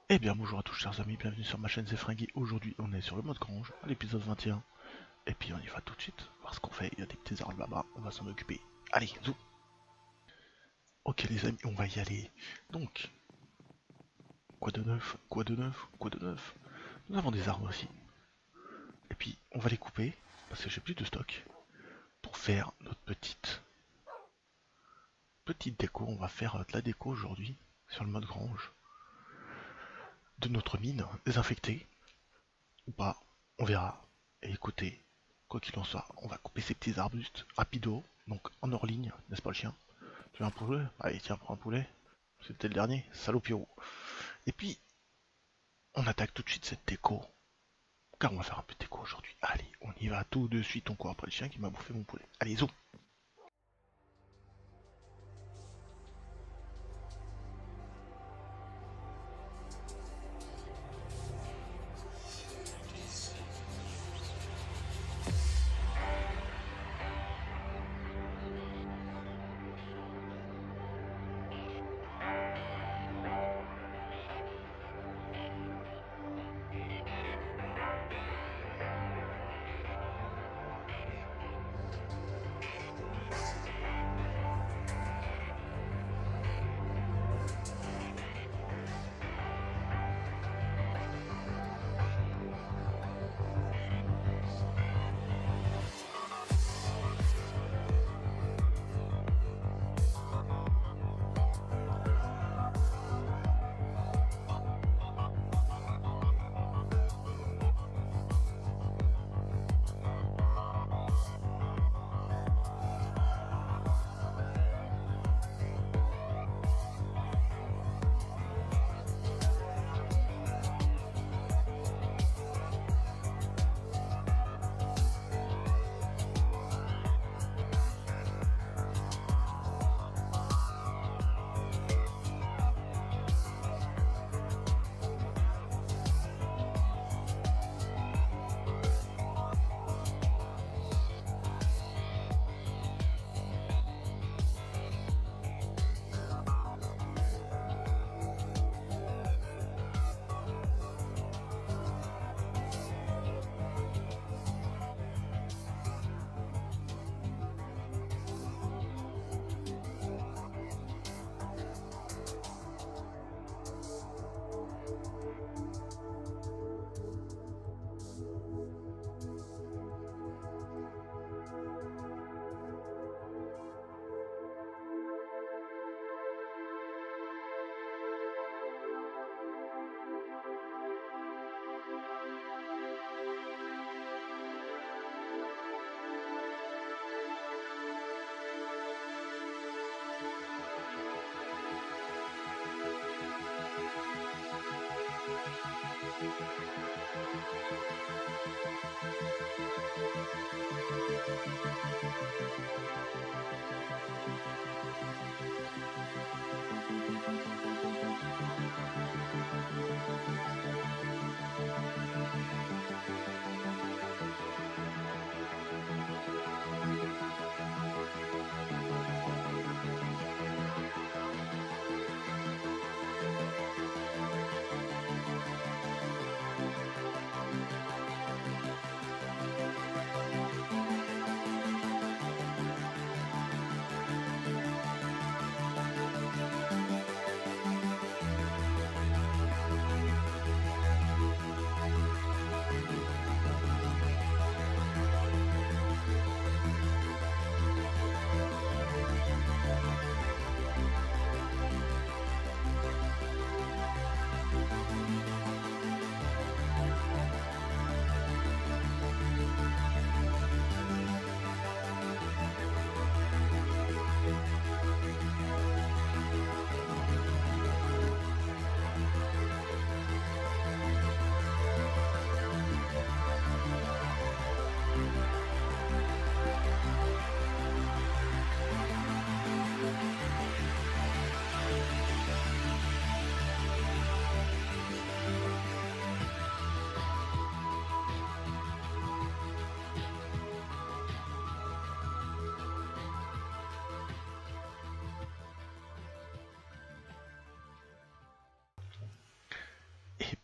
Eh bien bonjour à tous chers amis, bienvenue sur ma chaîne C'est Fringué. Aujourd'hui on est sur le mode grange, à l'épisode 21. Et puis on y va tout de suite, voir ce qu'on fait, il y a des petits arbres là-bas, on va s'en occuper. Allez, zou. Ok les amis, on va y aller. Donc, quoi de neuf, quoi de neuf, quoi de neuf. Nous avons des arbres aussi. Et puis on va les couper, parce que j'ai plus de stock, pour faire notre petite déco. On va faire de la déco aujourd'hui, sur le mode grange. De notre mine désinfectée, ou pas, on verra. Et écoutez, quoi qu'il en soit, on va couper ces petits arbustes rapido, donc en hors ligne, n'est-ce pas le chien? Tu veux un poulet? Allez, tiens, prends un poulet. C'était le dernier, salopio. Et puis, on attaque tout de suite cette déco, car on va faire un peu de déco aujourd'hui. Allez, on y va tout de suite, on court après le chien qui m'a bouffé mon poulet. Allez, zo.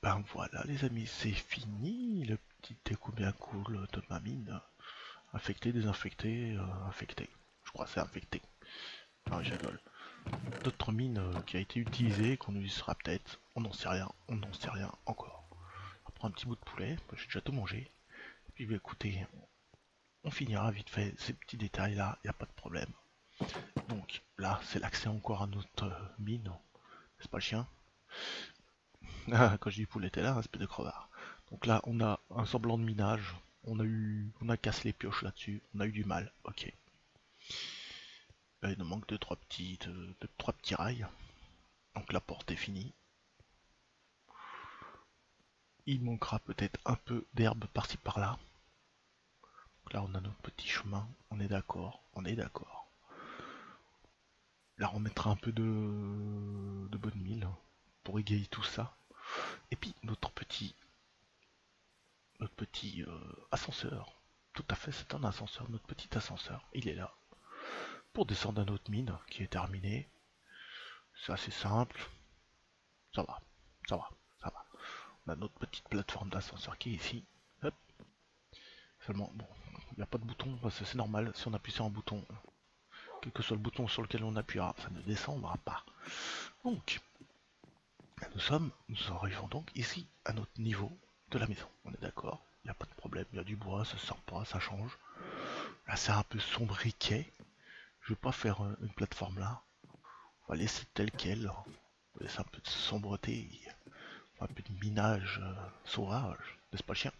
ben voilà les amis, c'est fini le petit déco bien cool de ma mine. Infecté, désinfecté, infecté. Je crois que c'est infecté. Non, je rigole. D'autres mines qui a été utilisée, qu'on utilisera peut-être. On n'en sait rien, on n'en sait rien encore. On prend un petit bout de poulet, moi, j'ai déjà tout mangé. Puis bah, écoutez, on finira vite fait ces petits détails là, il n'y a pas de problème. Donc là, c'est l'accès encore à notre mine. C'est pas le chien. Ah, quand je dis poulet, t'es là, un espèce de crevard. Donc là, on a un semblant de minage. On a cassé les pioches là-dessus. On a eu du mal. Ok. Là, il nous manque trois petits rails. Donc la porte est finie. Il manquera peut-être un peu d'herbe par-ci par-là. Donc là, on a notre petit chemin. On est d'accord. On est d'accord. Là, on mettra un peu de bonne mille pour égayer tout ça. Et puis notre petit ascenseur. Tout à fait, c'est un ascenseur. Notre petit ascenseur, il est là. Pour descendre à notre mine qui est terminée. C'est assez simple. Ça va, ça va, ça va. On a notre petite plateforme d'ascenseur qui est ici. Hop. Seulement, bon, il n'y a pas de bouton, parce que c'est normal. Si on appuie sur un bouton, quel que soit le bouton sur lequel on appuiera, ça ne descendra pas. Donc, nous arrivons donc ici à notre niveau de la maison. On est d'accord, il n'y a pas de problème, il y a du bois, ça sort pas, ça change. Là, c'est un peu sombriquet. Je vais pas faire une plateforme là. On va laisser tel quel. On va laisser un peu de sombreté, un peu de minage sauvage, n'est-ce pas le chien?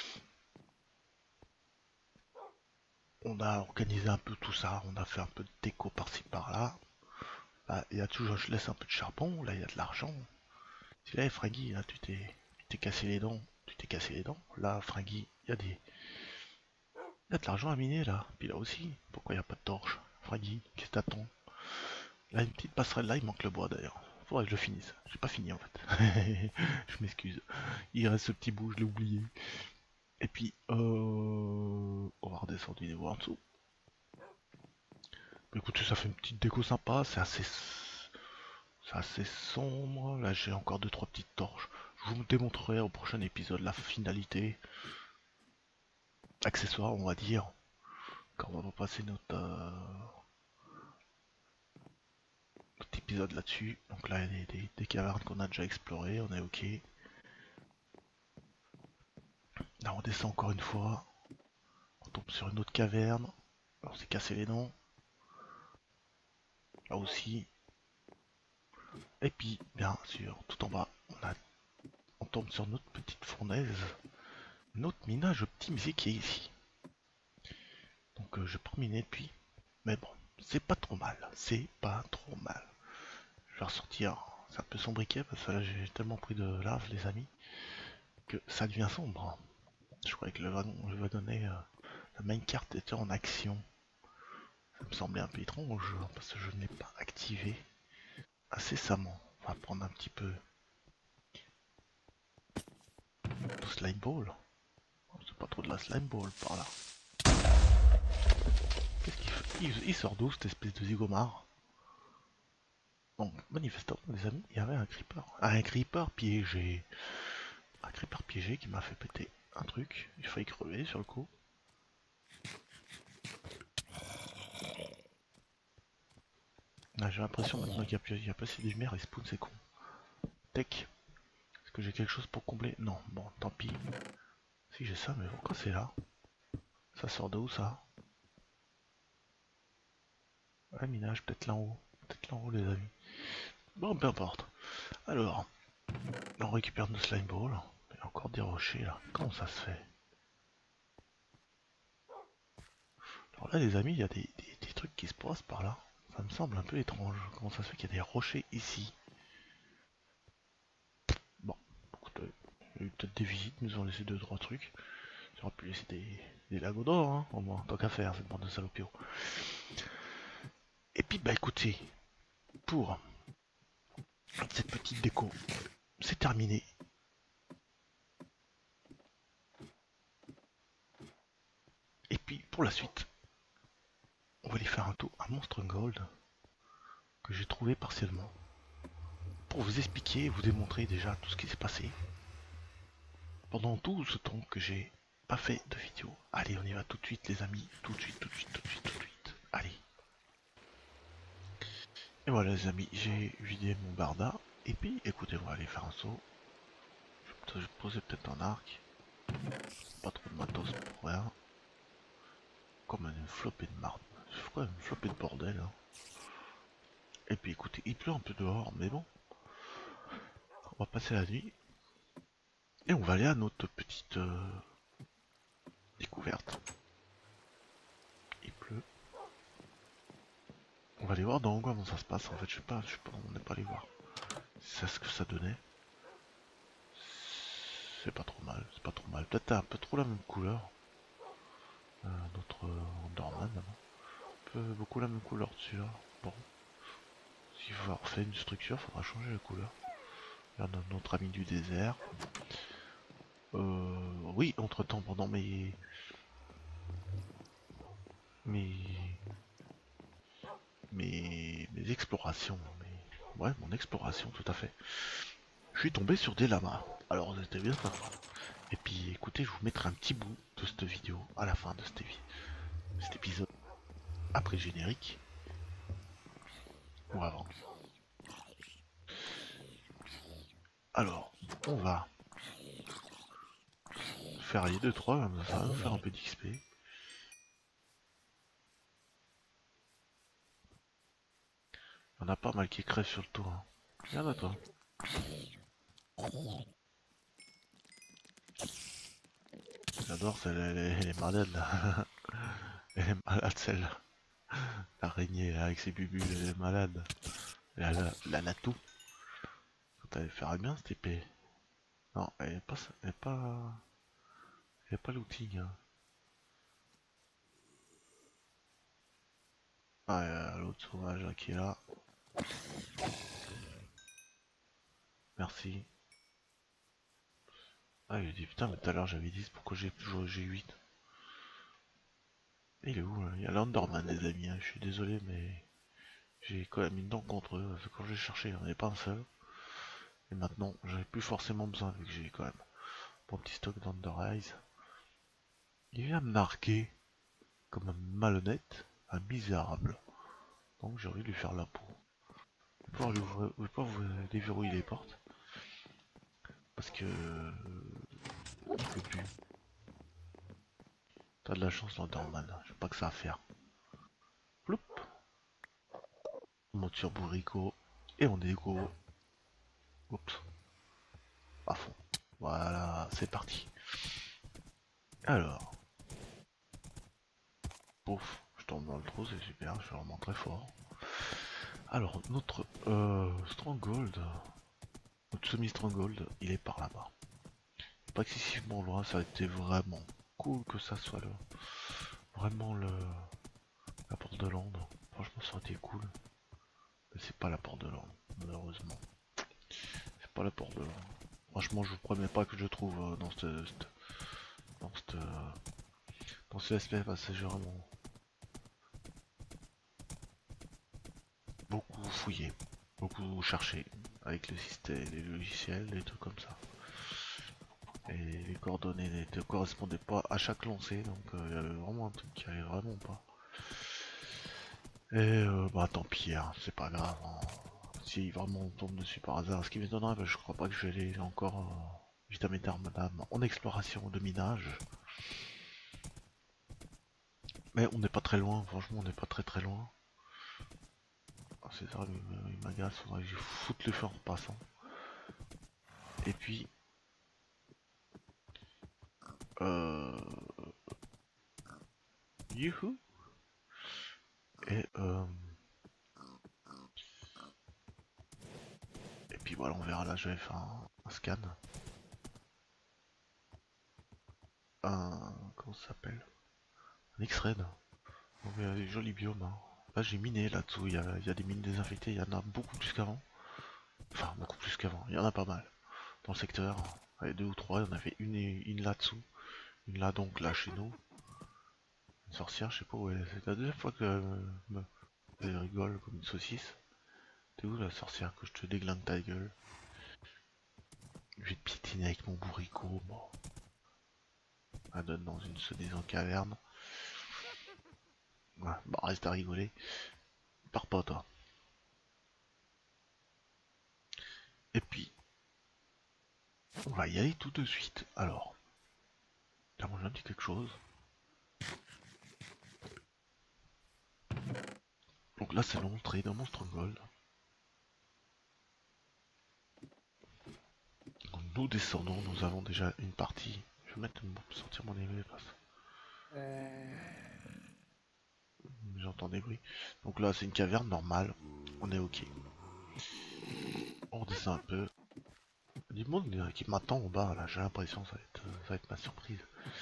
On a organisé un peu tout ça, on a fait un peu de déco par-ci par-là. Là, il y a toujours, je laisse un peu de charbon, là il y a de l'argent. Si là, Fringui, là tu t'es cassé les dents, tu t'es cassé les dents. Là, Fringui, il y a de l'argent à miner là. Puis là aussi, pourquoi il n'y a pas de torche? Fringui, qu'est-ce que t'attends? Là, une petite passerelle là, il manque le bois d'ailleurs. Faudrait que je le finisse. J'ai pas fini en fait. Je m'excuse. Il reste ce petit bout, je l'ai oublié. Et puis, on va redescendre du niveau en dessous. Bah, écoutez, ça fait une petite déco sympa, c'est assez sombre. Là, j'ai encore deux trois petites torches. Je vous démontrerai au prochain épisode la finalité, accessoire, on va dire, quand on va passer notre épisode là-dessus. Donc là, il y a des cavernes qu'on a déjà explorées, on est ok. Là, on descend encore une fois. On tombe sur une autre caverne. On s'est cassé les dents. Là aussi. Et puis, bien sûr, tout en bas, on tombe sur notre petite fournaise. Notre minage optimisé qui est ici. Donc je peux miner depuis. Mais bon, c'est pas trop mal. C'est pas trop mal. Je vais ressortir. C'est un peu sombriquet parce que là j'ai tellement pris de lave les amis que ça devient sombre. Je croyais que je vais donner la minecart était en action. Ça me semblait un peu étrange parce que je ne l'ai pas activé incessamment. On va prendre un petit peu de slime ball. C'est pas trop de la slime ball par là. Qu'est-ce qu'il fait il sort d'où cette espèce de zigomar? Bon, manifestement les amis, il y avait un creeper. Ah, un creeper piégé. Un creeper piégé qui m'a fait péter un truc. Il failli crever sur le coup. Ah, j'ai l'impression maintenant qu'il y a pas si de lumière, respawn, c'est con. Tech. Est-ce que j'ai quelque chose pour combler? Non, bon, tant pis. Si j'ai ça, mais pourquoi c'est là? Ça sort de où ça? Un minage, peut-être là en haut. Peut-être là en haut les amis. Bon, peu importe. Alors, on récupère nos slime balls. Il y a encore des rochers là. Comment ça se fait? Alors là les amis, il y a des trucs qui se passent par là. Ça me semble un peu étrange. Comment ça se fait qu'il y a des rochers ici? Bon, écoutez, il y a eu peut-être des visites, ils nous ont laissé deux trois trucs. J'aurais pu laisser des lagos d'or, hein, au moins, tant qu'à faire, cette bande de salopios. Et puis bah écoutez, pour cette petite déco, c'est terminé. Et puis pour la suite, on va aller faire un tour à Monstre Gold que j'ai trouvé partiellement pour vous expliquer et vous démontrer déjà tout ce qui s'est passé. pendant tout ce temps que j'ai pas fait de vidéo. Allez, on y va tout de suite les amis, tout de suite, tout de suite, tout de suite, tout de suite. Allez. Et voilà les amis, j'ai vidé mon barda. Et puis écoutez, on va aller faire un saut. Je vais poser peut-être un arc. Pas trop de matos pour rien. Comme une flopée de marde. C'est quoi une flopée de bordel hein. Et puis écoutez, il pleut un peu dehors, mais bon. On va passer la nuit. Et on va aller à notre petite découverte. Il pleut. On va aller voir dans comment ça se passe. En fait, je sais pas, on n'est pas allé voir. C'est ce que ça donnait. C'est pas trop mal, c'est pas trop mal. Peut-être un peu trop la même couleur. Notre Enderman, un peu beaucoup la même couleur dessus là. Bon, s'il faut refaire une structure, faudra changer la couleur. Regarde notre ami du désert. Oui, entre temps, pendant mes, mes explorations, ouais, mon exploration, tout à fait. Je suis tombé sur des lamas. Alors, c'était bien sympa. Et puis, écoutez, je vous mettrai un petit bout de cette vidéo à la fin de cet épisode après générique ou avant. Alors, on va faire les 2-3 comme ça, va nous faire un peu d'XP. Il y en a pas mal qui crèvent sur le tour. Hein. Regarde à toi. J'adore celle, elle est malade là. Elle est malade celle-là. L'araignée là avec ses bubules, elle est malade. Elle a tout. Quand elle ferait bien cette épée. Non, elle est pas. Elle est pas. Elle est pas l'outil. Hein. Ah, l'autre sauvage là, qui est là. Merci. Ah, il a dit putain, mais tout à l'heure j'avais 10, pourquoi j'ai 8? Il est où là? Il y a l'Underman, les amis. Hein. Je suis désolé, mais j'ai quand même une dent contre eux. Quand j'ai cherché, il n'y en avait pas un seul. Et maintenant, j'avais plus forcément besoin, vu que j'ai quand même mon petit stock d'Under-Eyes. Il vient me narguer comme un malhonnête, un misérable. Donc j'ai envie de lui faire la peau. Je vais pas vous déverrouiller les portes. Parce que je peux plus. T'as de la chance l'Enderman, je sais pas que ça à faire. Ploup. On monte sur Bourrico et on dégo. Oups. À fond. Voilà, c'est parti. Alors. Pouf, je tombe dans le trou, c'est super, je suis vraiment très fort. Alors, notre Stronghold, notre semi-Stronghold, il est par là-bas. Pas excessivement loin, ça a été vraiment cool que ça soit là. Vraiment la porte de Londres. Franchement, ça aurait été cool. Mais c'est pas la porte de Londres, malheureusement. C'est pas la porte de Londres. Franchement, je vous promets pas que je trouve dans ce SP, parce que j'ai vraiment beaucoup fouillé, beaucoup cherché avec le système, les logiciels, les trucs comme ça. Et les coordonnées ne correspondaient pas à chaque lancée, donc il y avait vraiment un truc qui allait vraiment pas. Et bah tant pis, hein, c'est pas grave. Hein. Si vraiment on tombe dessus par hasard, ce qui m'étonnerait, bah, je crois pas que je vais aller encore vitamine madame en exploration de minage. Mais on n'est pas très loin, franchement on n'est pas très loin. Ah, c'est ça, il m'agace, faudrait que je foute le feu en repassant. Et puis, euh, youhou. Et puis voilà, on verra là, je vais faire un scan. Comment ça s'appelle? Un X-Red. Donc il y a des jolis biomes. Hein. Là j'ai miné là-dessous, il y a des mines désinfectées, il y en a beaucoup plus qu'avant. Enfin, beaucoup plus qu'avant, il y en a pas mal. Dans le secteur, il y a deux ou trois, il y en avait une là-dessous. Une là donc, là chez nous. Une sorcière, je sais pas où elle est. C'est la deuxième fois que elle rigole comme une saucisse. T'es où la sorcière que je te déglingue ta gueule? Je vais piétiner avec mon bourricot. Bon. On donne dans une soi-disant caverne. Ouais, bah reste à rigoler. Pars pas toi. Et puis, on va y aller tout de suite. Alors, t'as mangé un petit quelque chose. Donc là, c'est l'entrée dans mon stronghold. Donc, nous descendons, nous avons déjà une partie. Je vais sortir mon épée parce que j'entends des bruits. Donc là, c'est une caverne normale. On est ok. On redescend un peu. Du monde qui m'attend en bas, là, j'ai l'impression que ça va être ma surprise.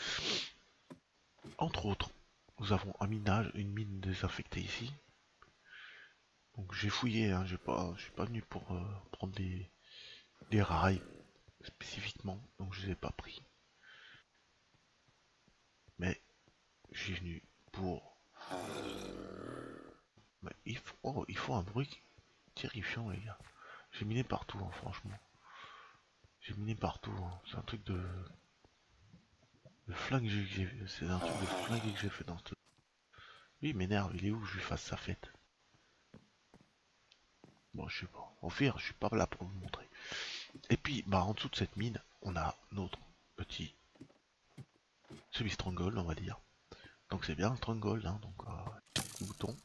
Entre autres, nous avons un minage, une mine désinfectée ici. Donc j'ai fouillé, hein, je suis pas venu pour prendre des rails spécifiquement, donc je les ai pas pris. Mais je suis venu pour... Mais il faut un bruit terrifiant les gars. J'ai miné partout, hein, franchement. J'ai miné partout, hein. C'est un truc de... Le flingue que j'ai... C'est un truc de flingue que j'ai fait dans ce... Lui il m'énerve, il est où que je lui fasse sa fête? Bon je sais pas. Au pire, je suis pas là pour vous montrer. Et puis, bah en dessous de cette mine, on a notre petit semi-stronghold, on va dire. Donc c'est bien un stronghold, hein, donc bouton.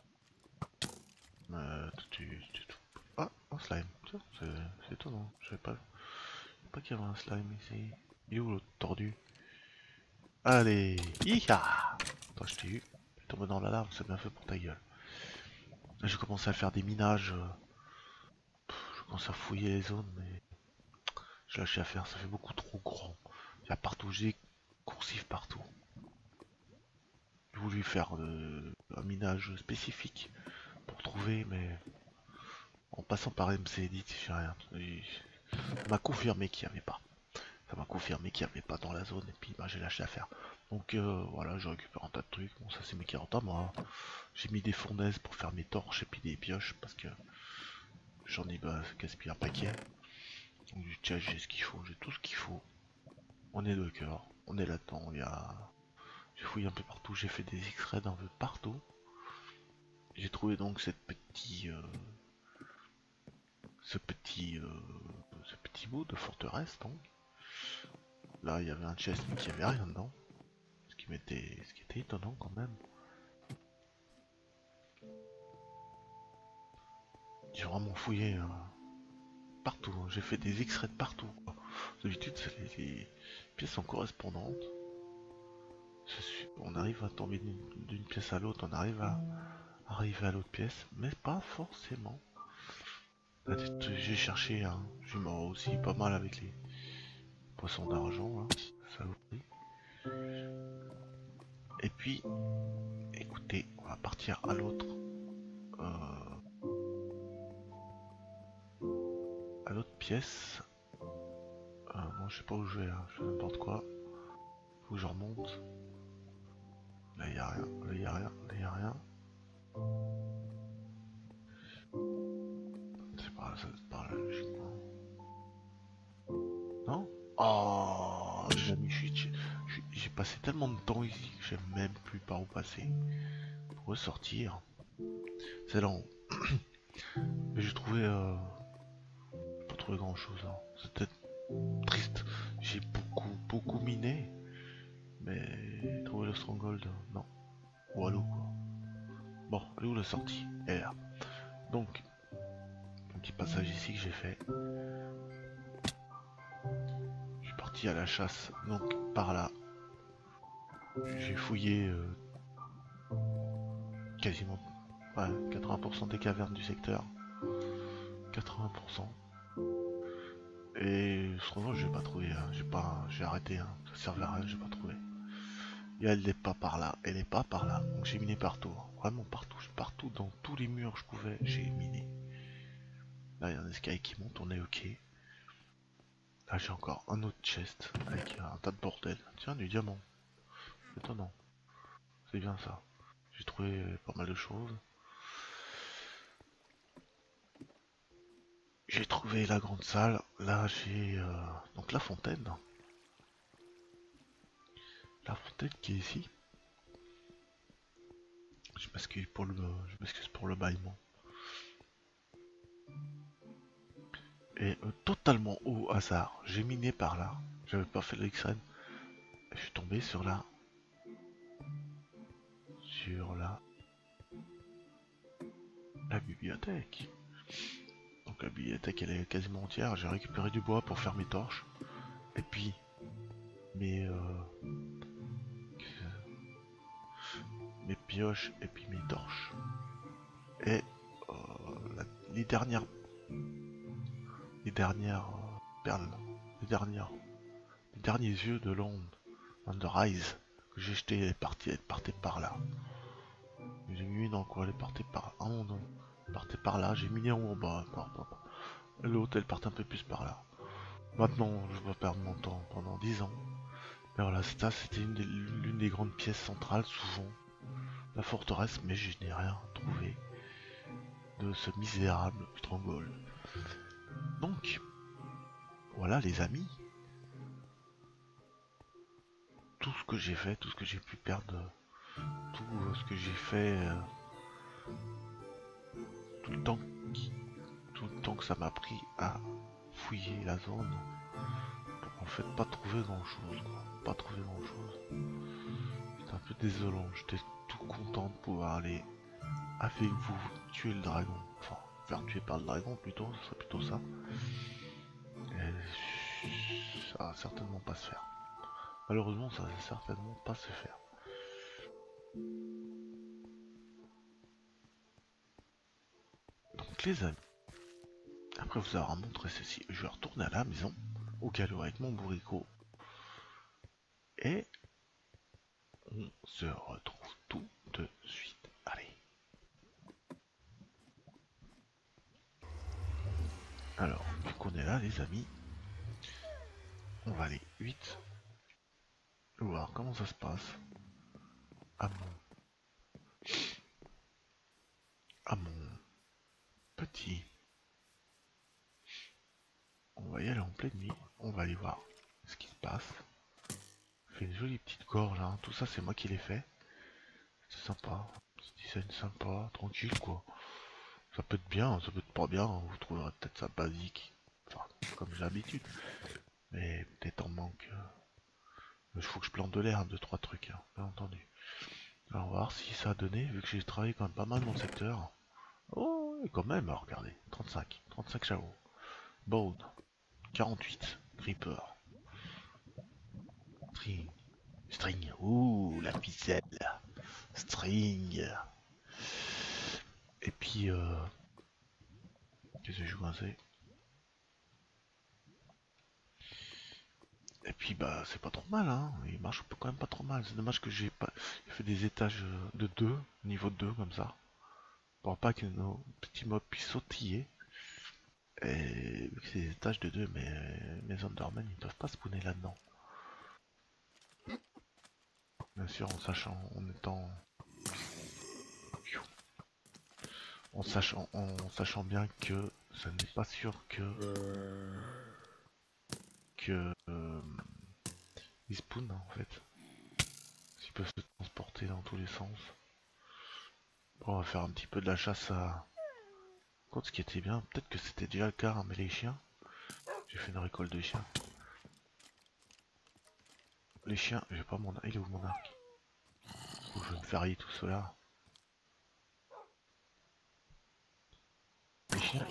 Ah, un slime. C'est étonnant. Je savais pas qu'il y avait un slime ici. Il est où l'autre tordu? Allez, Iha. Attends, je t'ai eu. Tu es tombé dans la lave, c'est bien fait pour ta gueule. Là, j'ai commencé à faire des minages. Je commence à fouiller les zones, mais je lâche à faire. Ça fait beaucoup trop grand. Il y a partout, j'ai coursif partout. J'ai voulu faire un minage spécifique pour trouver, mais en passant par MC Edit, j'ai rien. Ça m'a confirmé qu'il n'y avait pas. Ça m'a confirmé qu'il n'y avait pas dans la zone et puis bah, j'ai lâché à faire. Donc voilà, je récupère un tas de trucs. Bon, ça c'est mes 40 à moi. J'ai mis des fournaises pour faire mes torches et puis des pioches parce que j'en ai gaspillé un paquet. Donc j'ai ce qu'il faut, j'ai tout ce qu'il faut. On est de cœur, on est là-dedans. J'ai fouillé un peu partout, j'ai fait des extraits un peu partout. J'ai trouvé donc ce petit, ce petit bout de forteresse donc. Là il y avait un chest mais il n'y avait rien dedans. Ce qui était étonnant quand même. J'ai vraiment fouillé partout, hein. J'ai fait des extraits de partout. D'habitude les pièces sont correspondantes. On arrive à tomber d'une pièce à l'autre, on arrive à arriver à l'autre pièce, mais pas forcément. J'ai cherché, hein. Je suis mort aussi pas mal avec les poissons d'argent, hein. Saloperie. Et puis, écoutez, on va partir à l'autre. À l'autre pièce. Bon, je sais pas où je vais là, je fais n'importe quoi. Faut que je remonte. Là y a rien, là y a rien, là y a rien. C'est par là logiquement. Non? Oh les amis, j'ai passé tellement de temps ici que je sais même plus par où passer. Pour ressortir. C'est lent. Mais j'ai trouvé pas trouvé grand chose. Hein. C'était triste. J'ai beaucoup miné. Mais trouver le stronghold, non. Ou à l'eau quoi. Bon, elle est où la sortie? Elle est là. Donc, un petit passage ici que j'ai fait. Je suis parti à la chasse, donc par là. J'ai fouillé quasiment ouais, 80% des cavernes du secteur. 80%. Et stronghold, j'ai pas trouvé. Hein. J'ai arrêté. Hein. Ça servait à rien, j'ai pas trouvé. Et elle n'est pas par là, elle n'est pas par là. Donc j'ai miné partout, hein. Vraiment partout, partout, dans tous les murs que je pouvais, j'ai miné. Là il y a un escalier qui monte, on est ok. Là j'ai encore un autre chest avec un tas de bordel. Tiens, du diamant. Étonnant. C'est bien ça. J'ai trouvé pas mal de choses. j'ai trouvé la grande salle. Là, j'ai donc la fontaine. La fontaine qui est ici. Je m'excuse pour le bâillement. Et totalement au hasard, j'ai miné par là. J'avais pas fait l'extrême. Je suis tombé sur la bibliothèque. Donc la bibliothèque elle est quasiment entière. J'ai récupéré du bois pour faire mes torches. Et puis mes mes pioches et puis mes torches. Et euh, les dernières perles, les derniers yeux de l'onde, Rise que j'ai jeté, elle partait par là. J'ai mis dans le coin, elle partait par là. Oh non, elle partait par là, j'ai mis en bas. L'autre elle partait un peu plus par là. Maintenant, je vais perdre mon temps pendant 10 ans. Mais voilà, ça c'était l'une des grandes pièces centrales, souvent la forteresse, mais je n'ai rien trouvé de ce misérable stronghold. Donc, voilà les amis, tout ce que j'ai fait, tout ce que j'ai pu perdre, tout ce que j'ai fait, tout le temps tout le temps que ça m'a pris à fouiller la zone, pour en fait pas trouver grand chose, quoi. Pas trouver grand chose. C'était un peu désolant, j'étais tout content de pouvoir aller avec vous tuer le dragon. Enfin, faire tuer par le dragon plutôt, ce serait plutôt ça. Et ça va certainement pas se faire. Malheureusement, ça va certainement pas se faire. Donc les amis, après vous avoir montré ceci, je vais retourner à la maison, au galop avec mon bourricot. Et on se retrouve tout de suite. Allez. Alors, vu qu'on est là les amis, on va aller vite voir comment ça se passe à mon petit. On va y aller en pleine nuit, on va aller voir ce qui se passe. Je fais une jolie petite gorge, hein. Tout ça c'est moi qui l'ai fait. C'est sympa, petit design sympa, tranquille quoi. Ça peut être bien, ça peut être pas bien, vous trouverez peut-être ça basique, enfin comme j'ai l'habitude. Mais peut-être en manque. Il faut que je plante de l'herbe, 2-3 trucs, hein, bien entendu. Alors on va voir si ça a donné, vu que j'ai travaillé quand même pas mal dans le secteur. Oh, et quand même, alors, regardez, 35 chevaux. Bone, 48, Creeper, String, ouh, la ficelle, String. Et puis, qu'est-ce que je coincé? Et puis, bah, c'est pas trop mal, hein, il marche quand même pas trop mal. C'est dommage que j'ai pas fait des étages de 2, niveau 2, comme ça. Pour pas que nos petits mobs puissent sautiller. Et vu que c'est des étages de 2, mes Endermen ils peuvent pas spawner là-dedans. Bien sûr, en sachant bien que ce n'est pas sûr que ils spawnent en fait. Ils peuvent se transporter dans tous les sens. Bon, on va faire un petit peu de la chasse à. Contre ce qui était bien, peut-être que c'était déjà le cas, hein, mais les chiens. J'ai fait une récolte de chiens. Les chiens, j'ai pas mon arc. Il est où mon arc? Faut que je vais me faire tout cela. Les chiens,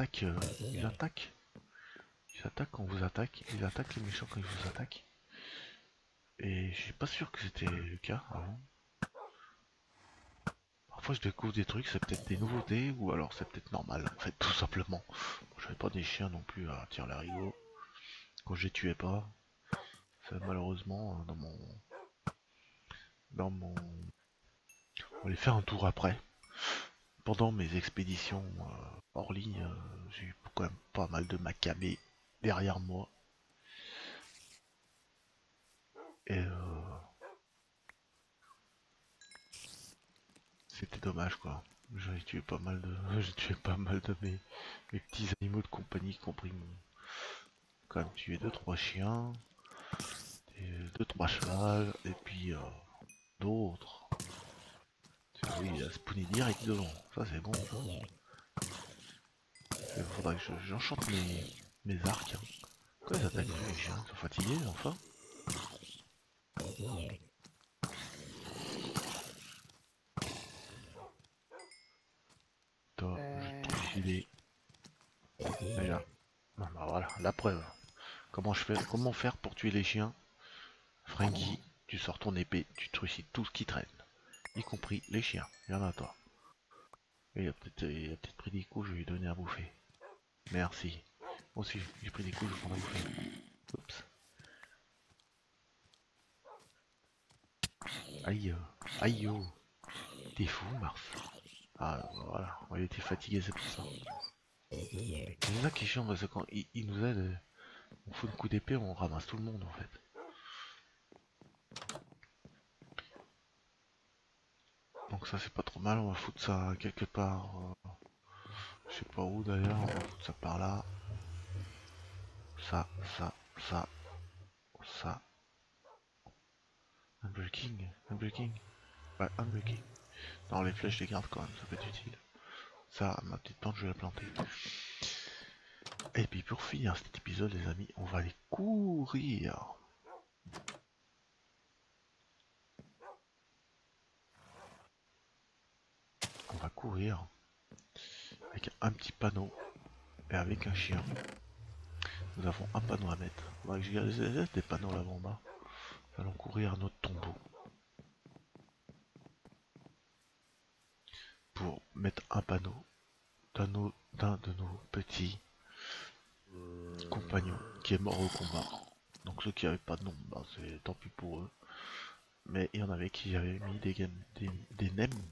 ils attaquent quand on vous attaque, ils attaquent les méchants quand ils vous attaquent. Et je suis pas sûr que c'était le cas avant. Parfois je découvre des trucs, c'est peut-être des nouveautés ou alors c'est peut-être normal en fait, tout simplement. Bon, j'avais pas des chiens non plus à tirer l'arigot. Quand je les tuais pas, c'est malheureusement dans mon. On allait faire un tour après. Pendant mes expéditions hors ligne, j'ai eu quand même pas mal de macabées derrière moi. Et c'était dommage quoi. J'ai tué pas mal de. J'ai tué pas mal de mes petits animaux de compagnie, y compris mon. Quand même tué deux trois chiens, et deux trois chevals, et puis d'autres. Oui, il a spawné direct devant, ça c'est bon. Il faudra que j'enchante mes arcs. Hein. Pourquoi ils attaquent plus les chiens? Ils sont fatigués enfin? Toi, je vais te trucider. Déjà. Bon, bah voilà, la preuve. Comment faire pour tuer les chiens? Frankie, tu sors ton épée, tu trucides tout ce qui traîne, y compris les chiens. Il y en a toi. Et il a peut-être pris des coups, je vais lui donner à bouffer. Merci. Moi aussi, j'ai pris des coups, je vais prendre à bouffer. Oups. Aïe, aïe, oh. T'es fou, Mars. Ah, voilà, il était fatigué, c'est pour ça. C'est ça qui est chiant, parce que quand il nous aide, on fout le coup d'épée, on ramasse tout le monde en fait. Donc ça c'est pas trop mal, on va foutre ça quelque part. Je sais pas où d'ailleurs, on va foutre ça par là. Ça, ça, ça, ça. Unbreaking. Ouais, unbreaking. Non, les flèches, je les garde quand même, ça peut être utile. Ça, ma petite plante, je vais la planter. Et puis pour finir cet épisode, les amis, on va aller courir. On va courir avec un petit panneau et avec un chien. Nous avons un panneau à mettre. On va que j'ai des panneaux là en bas. Nous allons courir à notre tombeau pour mettre un panneau d'un de nos petits compagnons qui est mort au combat. Donc ceux qui n'avaient pas de nom, bah, c'est tant pis pour eux. Mais il y en avait qui avaient mis des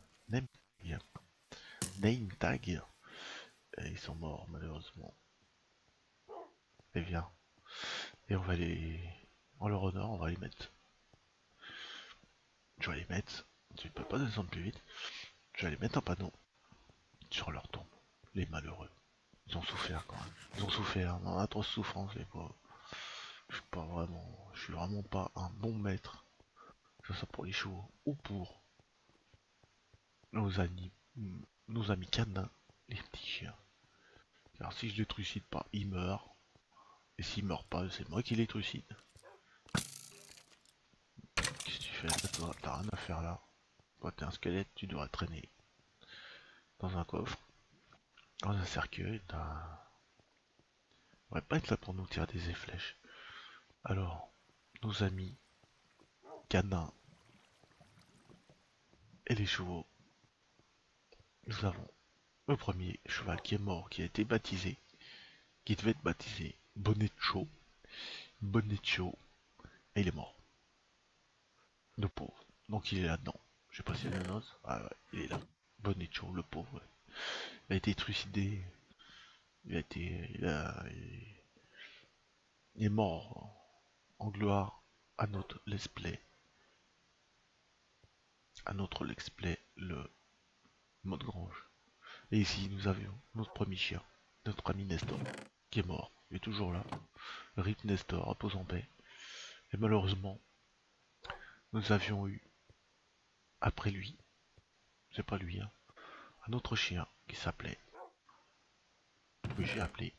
name tags et ils sont morts malheureusement. Et bien, et on va les, en leur honneur, on va les mettre. Je vais les mettre. Tu peux pas descendre plus vite. Je vais les mettre un panneau sur leur tombe. Les malheureux. Ils ont souffert quand même. Ils ont souffert. On a trop de souffrance les pauvres. Je suis vraiment pas un bon maître. Que ce soit pour les chevaux ou pour nos amis, nos amis canins, les petits chiens. Car si je les trucide pas, ils meurent. Et s'ils meurent pas, c'est moi qui les trucide. Qu'est-ce que tu fais là, toi? T'as rien à faire là. Toi, t'es un squelette, tu devrais traîner dans un coffre, dans un cercueil. On va pas être là pour nous tirer des flèches. Alors, nos amis canins et les chevaux, nous avons le premier cheval qui est mort, qui a été baptisé, qui devait être baptisé Bonnecho. Bonnecho, et il est mort. Le pauvre. Donc il est là-dedans. Je sais pas s'il y a une noce. Ah ouais, il est là. Bonnecho, le pauvre. Ouais. Il a été trucidé. Il a été. Il est mort en gloire à notre let's play. À notre let's play, le mode grange. Et ici, nous avions notre premier chien, notre ami Nestor, qui est mort. Il est toujours là. Rip Nestor, repose en paix. Et malheureusement, nous avions eu, après lui, c'est pas lui, hein, un autre chien qui s'appelait, que j'ai appelé.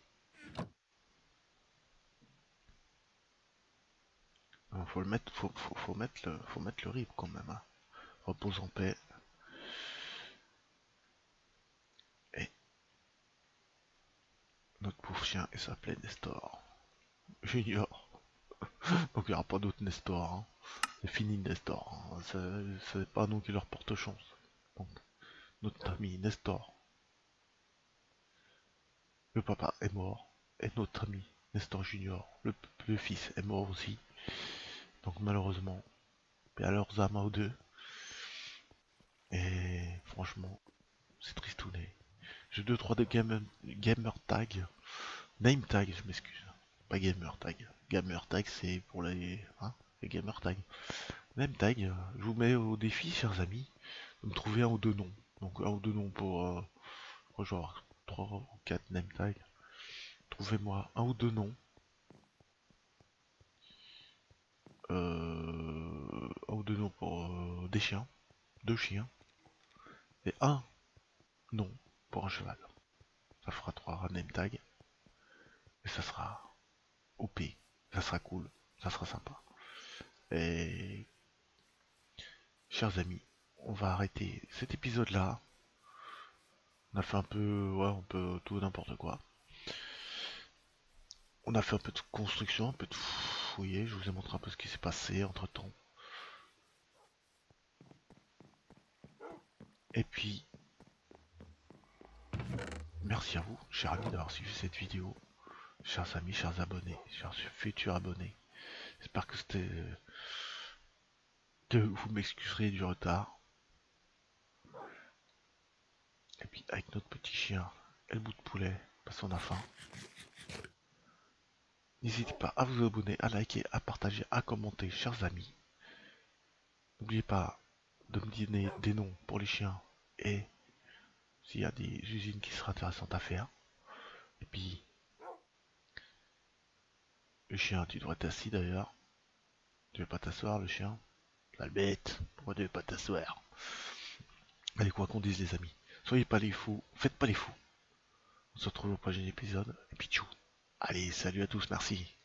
Faut le mettre, faut mettre le Rip quand même. Hein. Repose en paix. Et notre pauvre chien, il s'appelait Nestor. Junior. Donc il n'y aura pas d'autre Nestor. Hein. C'est fini Nestor. Hein. C'est pas nous qui leur porte chance. Donc, notre ami Nestor, le papa est mort. Et notre ami Nestor Junior, le fils, est mort aussi. Donc malheureusement, paix à leurs âmes aux deux. Et franchement, c'est tristouné. J'ai deux trois de gamer tag. Name tag, je m'excuse. Pas gamer tag. Gamer tag, c'est pour les gamer tag. Name tag, je vous mets au défi, chers amis, de me trouver un ou deux noms. Donc un ou deux noms pour... je vais avoir 3 ou 4 name tags. Trouvez-moi un ou deux noms. Un ou deux noms pour des chiens. Deux chiens. Et un nom pour un cheval. Ça fera 3 name tags. Et ça sera OP. Ça sera cool. Ça sera sympa. Et chers amis, on va arrêter cet épisode là. On a fait un peu, ouais, un peu tout n'importe quoi. On a fait un peu de construction, un peu de fouiller. Je vous ai montré un peu ce qui s'est passé entre temps. Et puis, merci à vous, chers amis, d'avoir suivi cette vidéo. Chers amis, chers abonnés, chers futurs abonnés. J'espère que c'était. Que vous m'excuserez du retard. Et puis, avec notre petit chien et le bout de poulet, parce qu'on a faim. N'hésitez pas à vous abonner, à liker, à partager, à commenter, chers amis. N'oubliez pas de me donner des noms pour les chiens et s'il y a des usines qui seraient intéressantes à faire. Et puis, le chien, tu devrais t'asseoir d'ailleurs. Tu veux pas t'asseoir, le chien? La bête, pourquoi tu veux pas t'asseoir? Allez, quoi qu'on dise, les amis. Soyez pas les fous, faites pas les fous. On se retrouve au prochain épisode. Et puis tchou. Allez, salut à tous, merci.